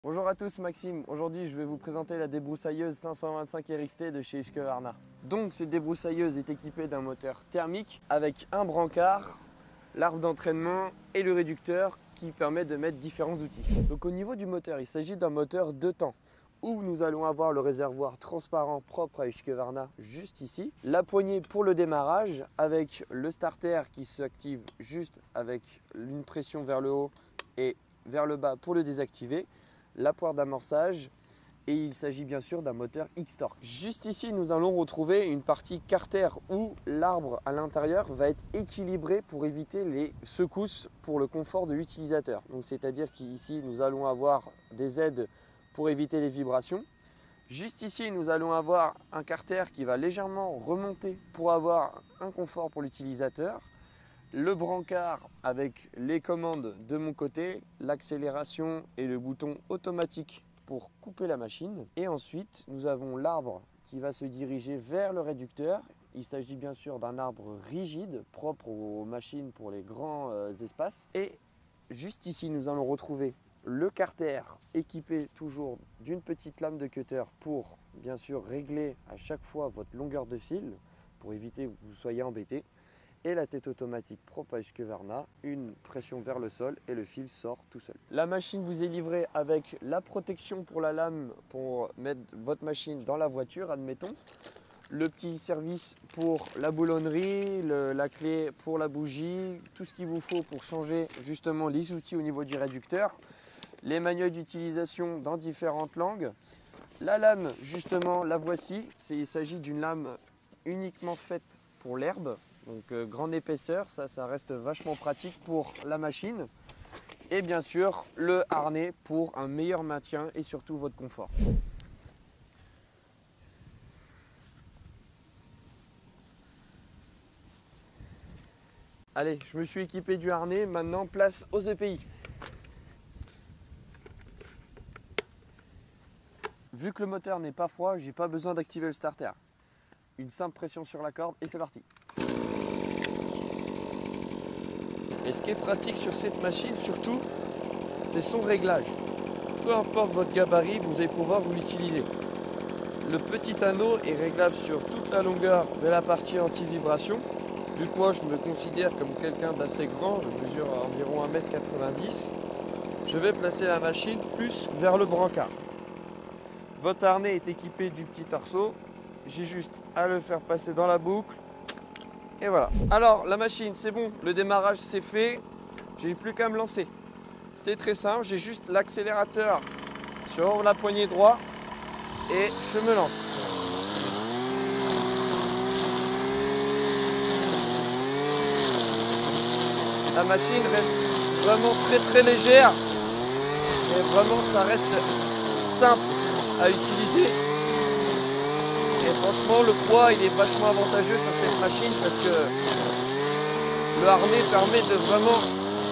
Bonjour à tous, Maxime. Aujourd'hui, je vais vous présenter la débroussailleuse 525 RXT de chez Husqvarna. Donc, cette débroussailleuse est équipée d'un moteur thermique avec un brancard, l'arbre d'entraînement et le réducteur qui permet de mettre différents outils. Donc, au niveau du moteur, il s'agit d'un moteur 2 temps où nous allons avoir le réservoir transparent propre à Husqvarna juste ici, la poignée pour le démarrage avec le starter qui s'active juste avec une pression vers le haut et vers le bas pour le désactiver, la poire d'amorçage et il s'agit bien sûr d'un moteur X-Torque. Juste ici, nous allons retrouver une partie carter où l'arbre à l'intérieur va être équilibré pour éviter les secousses pour le confort de l'utilisateur. Donc c'est-à-dire qu'ici, nous allons avoir des aides pour éviter les vibrations. Juste ici, nous allons avoir un carter qui va légèrement remonter pour avoir un confort pour l'utilisateur. Le brancard avec les commandes de mon côté, l'accélération et le bouton automatique pour couper la machine. Et ensuite, nous avons l'arbre qui va se diriger vers le réducteur. Il s'agit bien sûr d'un arbre rigide, propre aux machines pour les grands espaces. Et juste ici, nous allons retrouver le carter équipé toujours d'une petite lame de cutter pour bien sûr régler à chaque fois votre longueur de fil pour éviter que vous soyez embêté. Et la tête automatique propre à Husqvarna, une pression vers le sol et le fil sort tout seul. La machine vous est livrée avec la protection pour la lame pour mettre votre machine dans la voiture, admettons. Le petit service pour la boulonnerie, la clé pour la bougie, tout ce qu'il vous faut pour changer justement les outils au niveau du réducteur. Les manuels d'utilisation dans différentes langues. La lame, justement, la voici. Il s'agit d'une lame uniquement faite pour l'herbe. Donc grande épaisseur, ça reste vachement pratique pour la machine. Et bien sûr, le harnais pour un meilleur maintien et surtout votre confort. Allez, je me suis équipé du harnais, maintenant place aux EPI. Vu que le moteur n'est pas froid, j'ai pas besoin d'activer le starter. Une simple pression sur la corde et c'est parti. Et ce qui est pratique sur cette machine surtout, c'est son réglage. Peu importe votre gabarit, vous allez pouvoir vous l'utiliser. Le petit anneau est réglable sur toute la longueur de la partie anti-vibration. Vu que moi je me considère comme quelqu'un d'assez grand, je mesure environ 1m90, je vais placer la machine plus vers le brancard. Votre harnais est équipé du petit arceau, j'ai juste à le faire passer dans la boucle. Et voilà. Alors la machine c'est bon, le démarrage c'est fait, j'ai plus qu'à me lancer. C'est très simple, j'ai juste l'accélérateur sur la poignée droite et je me lance. La machine reste vraiment très légère et vraiment ça reste simple à utiliser. Et franchement, le poids il est vachement avantageux sur cette machine parce que le harnais permet de vraiment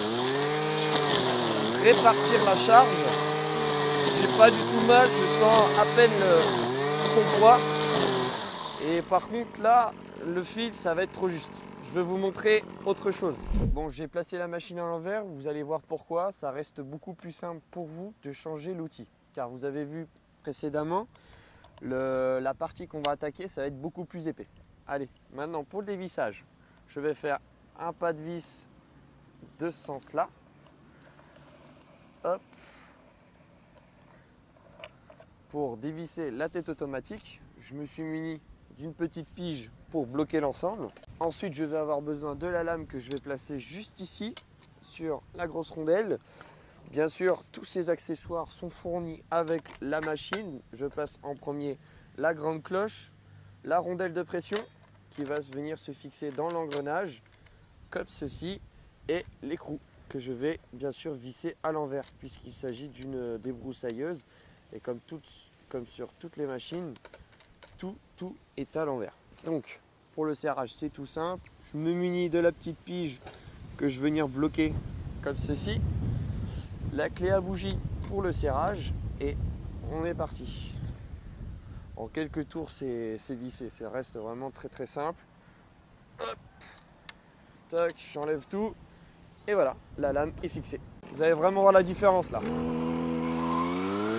répartir la charge. J'ai pas du tout mal, je sens à peine son poids. Et par contre là, le fil ça va être trop juste. Je vais vous montrer autre chose. Bon, j'ai placé la machine à l'envers, vous allez voir pourquoi. Ça reste beaucoup plus simple pour vous de changer l'outil. Car vous avez vu précédemment, la partie qu'on va attaquer, ça va être beaucoup plus épais. Allez, maintenant pour le dévissage, je vais faire un pas de vis de ce sens-là. Hop. Pour dévisser la tête automatique, je me suis muni d'une petite pige pour bloquer l'ensemble. Ensuite, je vais avoir besoin de la lame que je vais placer juste ici sur la grosse rondelle. Bien sûr, tous ces accessoires sont fournis avec la machine. Je place en premier la grande cloche, la rondelle de pression qui va venir se fixer dans l'engrenage, comme ceci, et l'écrou que je vais bien sûr visser à l'envers puisqu'il s'agit d'une débroussailleuse. Et comme sur toutes les machines, tout est à l'envers. Donc, pour le serrage, c'est tout simple. Je me munis de la petite pige que je vais venir bloquer comme ceci. La clé à bougie pour le serrage et on est parti. En quelques tours, c'est vissé. Ça reste vraiment très simple. Hop. Tac, j'enlève tout. Et voilà, la lame est fixée. Vous allez vraiment voir la différence là.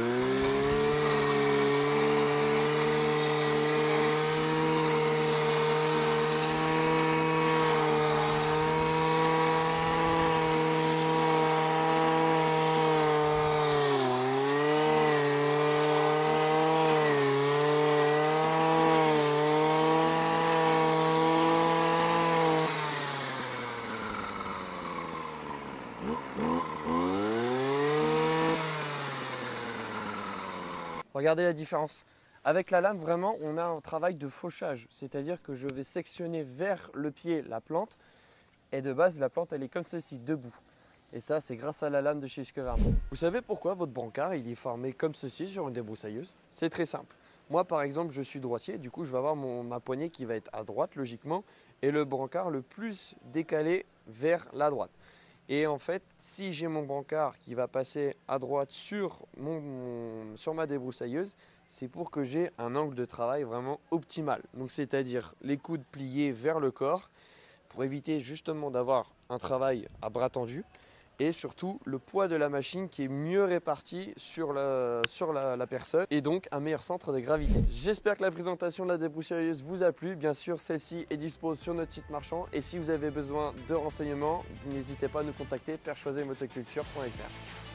Regardez la différence. Avec la lame, vraiment, on a un travail de fauchage, c'est-à-dire que je vais sectionner vers le pied la plante, et de base, la plante, elle est comme ceci, debout. Et ça, c'est grâce à la lame de chez Husqvarna. Vous savez pourquoi votre brancard il est formé comme ceci sur une débroussailleuse? C'est très simple. Moi, par exemple, je suis droitier, du coup, je vais avoir ma poignée qui va être à droite, logiquement, et le brancard le plus décalé vers la droite. Et en fait, si j'ai mon brancard qui va passer à droite sur ma débroussailleuse, c'est pour que j'ai un angle de travail vraiment optimal. Donc c'est-à-dire les coudes pliés vers le corps pour éviter justement d'avoir un travail à bras tendus et surtout le poids de la machine qui est mieux réparti sur la personne et donc un meilleur centre de gravité. J'espère que la présentation de la débroussailleuse vous a plu. Bien sûr, celle-ci est disponible sur notre site marchand et si vous avez besoin de renseignements, n'hésitez pas à nous contacter perchoisetmotoculture.fr.